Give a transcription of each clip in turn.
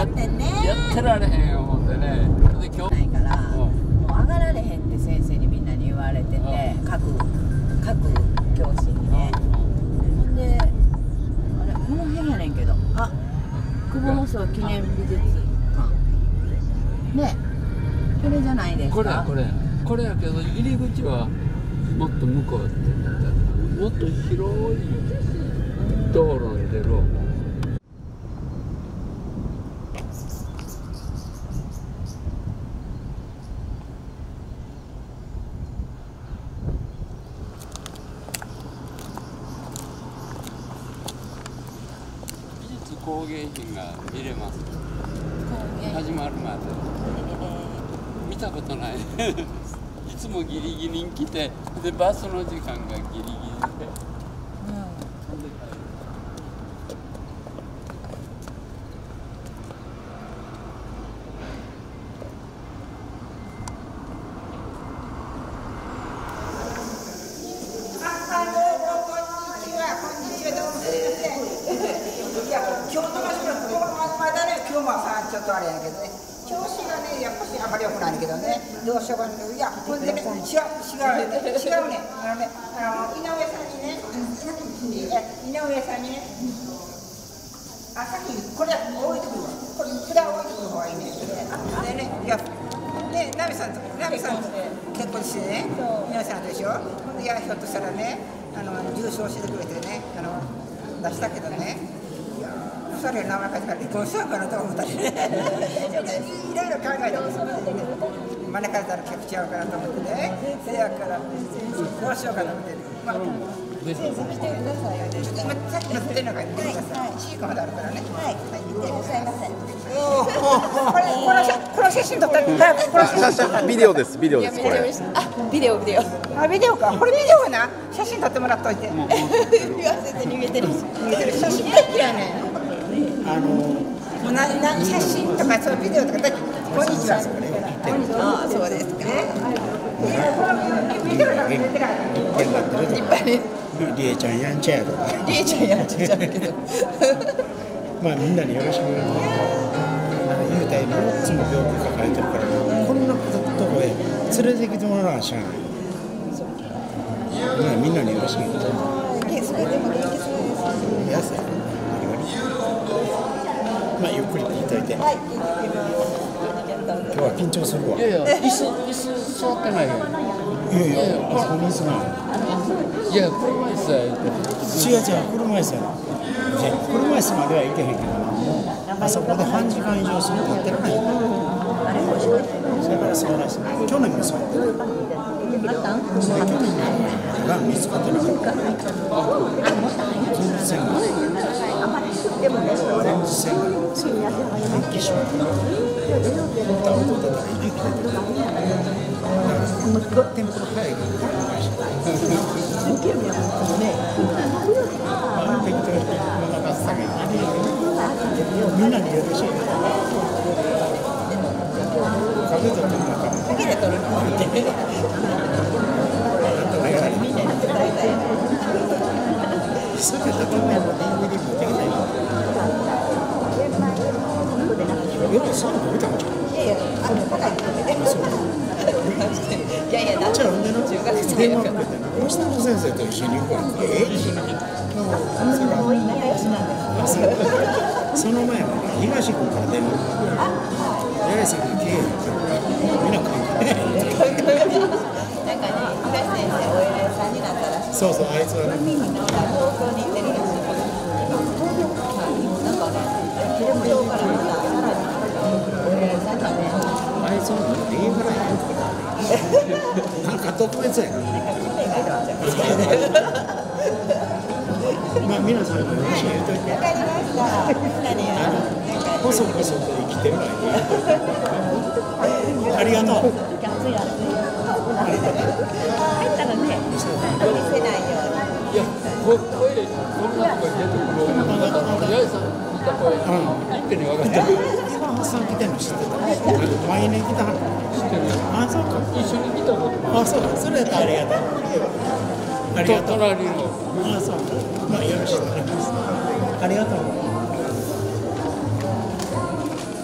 やってんね。 やってられへんよ思ってね。で今日ないから、もう上がられへんって先生にみんなに言われてて、各教師にね。ほんで、あれこの辺やねんけど、あ、久保放送記念美術館。ね、これじゃないですか。 これやけど入り口はもっと向こうってもっと広い道路に出る。工芸品が見れます。始まるまで見たことない。いつもギリギリに来て、でバスの時間がギリギリで。 ちょっとあれやけどね、調子がね、やっぱしあまり良くないけどね、どうしようかね、いや、ほんでね、違うね、井上さんにね、井上さんにね、あ、さっき、これ置いてくるわ、これ置いてくる方がいいね。でね、いや、ね、ナミさん結婚してね、皆さんでしょ、いや、ひょっとしたらね、重賞してくれてね、出したけどね。それ名前書いてから離婚しようかなと思ったりね、いろいろ考えて真ん中やったら結構違うかなと思ってね、せやからどうしようかなと思って、まあ、先生来てくださいよ。ちょっと今さっきのってるのが見てください。シーコまであるからね。はい、見てくださいませ。この写真撮ったらビデオですこれ。 あ、ビデオ。 あ、ビデオか。これビデオな。写真撮ってもらっといて。 言わせて逃げてる写真大嫌いね。写真とかそうビデオとかだってこんにちは。 ああ、そうですか。 りえちゃんやんちゃやとか。 りえちゃんやんちゃけど。 まあみんなによろしく言うたいのいつも病気抱えてるから、こんなとこへ連れてきてもらわなしゃあない。みんなによろしく言うたい。 それでも元気そうです。 まあゆっくり聞いといて。 はい。 今日は緊張するわ。 いやいや、椅子座ってないよ。 いやいや、あそこに椅子が。 いや、車椅子や。 違う、車椅子やな。車椅子までは行けへんけど、あそこで半時間以上すると立ってられない。それからそうらしい。去年もそうやった。が見つかってなかった。前日線が。前日線が。電気ショー。歌を歌ったら息出てくる。テンポが速いから。みんなによろしい。影で撮るのか。影で撮るの。それだけ前も DVD 持ってきたよ。そういうの見たんじゃん。 いや、なんじゃあ、中学生やから。吉田先生と一緒に行くわ。その前は東君から電話。八重さんが経営みんな関係ない。 なんかね、東先生、お偉いさんになったらしい。 そう、あいつはね。 東京に行ってるらしい。なんかね、東京からまたさらにお偉いさんになって。 あいつのことで言いづらいよ。なんか特別やから。まあ皆さんもよろしく言うといて。 わかりました。 細々と生きてるわよ。ありがとう。 入ったらね、見せないように。 いや、これこんなとこ出てくる。八重さん見た声、一気に分かった。 今発散来てるの知ってた。毎年来たはず。知ってる。あ、そうか。 一緒に来たこと。 あ、そう。それやったらありがとう。ありがとう。 隣の。 あ、そう。まあよろしくお願いします。ありがとう。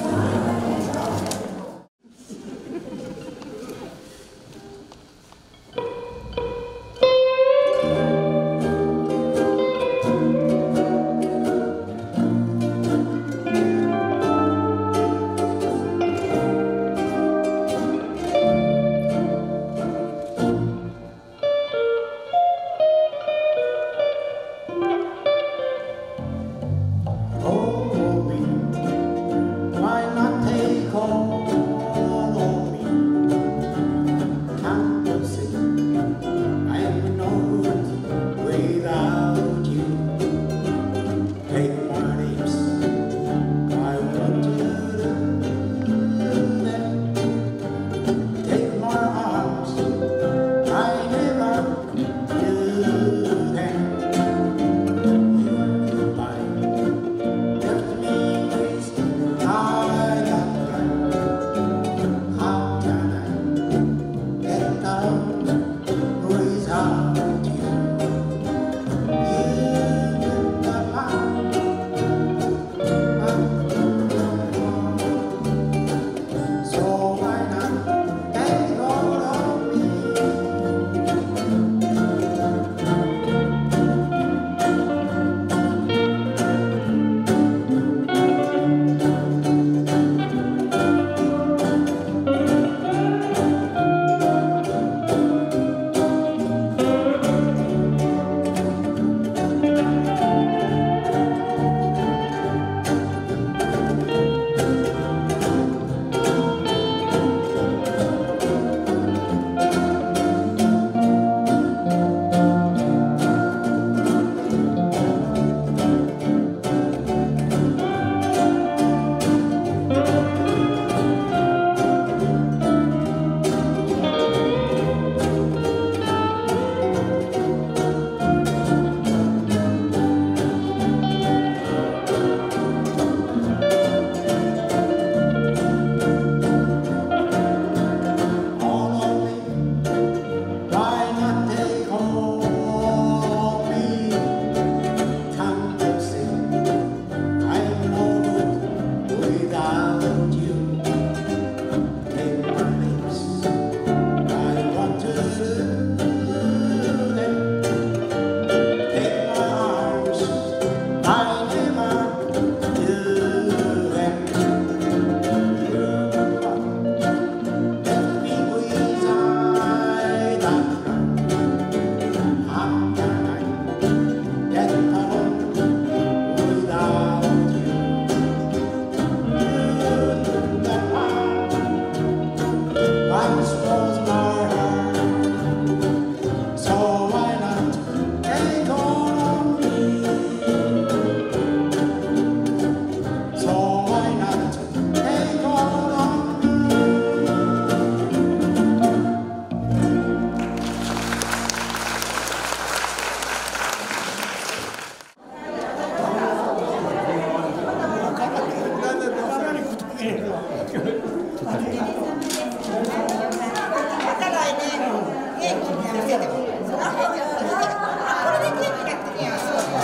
た来年元気になるけどこれで元気になってるやん。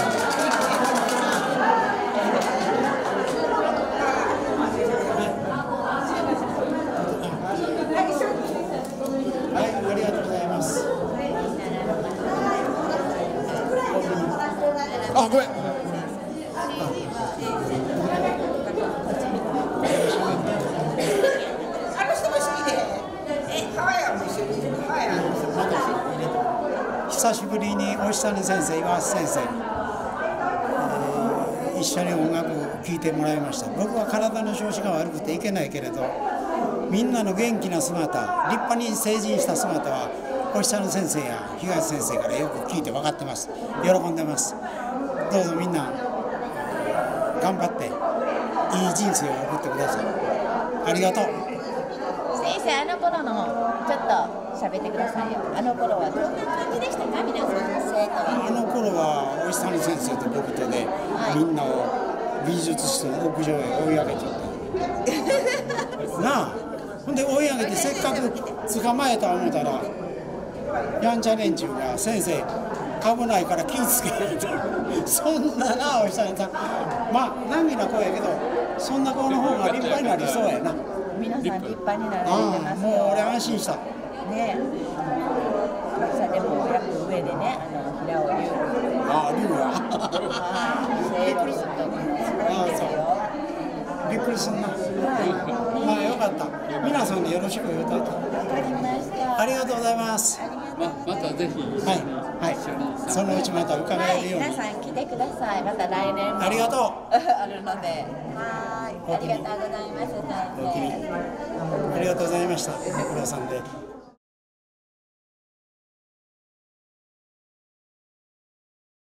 はい、ありがとうございます。あ、ごめん。久しぶりに押谷先生、岩橋先生、一緒に音楽を聴いてもらいました。僕は体の調子が悪くていけないけれど、みんなの元気な姿、立派に成人した姿は押谷先生や東先生からよく聞いて分かってます。喜んでます。どうぞみんな頑張っていい人生を送ってください。ありがとう。 先生、あの頃のちょっと喋ってくださいよ。あの頃はどんな感じでしたか、皆さん生徒は。 あの頃は押谷先生と僕とで、みんなを美術室の屋上へ追い上げちゃったなあ。ほんで追い上げてせっかく捕まえた思ったらやんちゃ連中が先生危ないから気ぃつけてそんなな押谷さん、まあ難儀な子やけどそんな子の方が立派になりそうやな。 皆さん立派になられてますよ。 もう俺安心した。 ねえ。さでも約上でね、平尾龍。 ああ、龍は。 びっくりすると思います。 ああ、そう。びっくりすんな。まあよかった。皆さんによろしく言うといて。 わかりました。 ありがとうございます。 またぜひはいはい。そのうちまた伺えるように。 皆さん来てください。また来年も。 ありがとう。 あるので。はい。ありがとうございます。先生。 ありがとうございました。ご苦労さんで。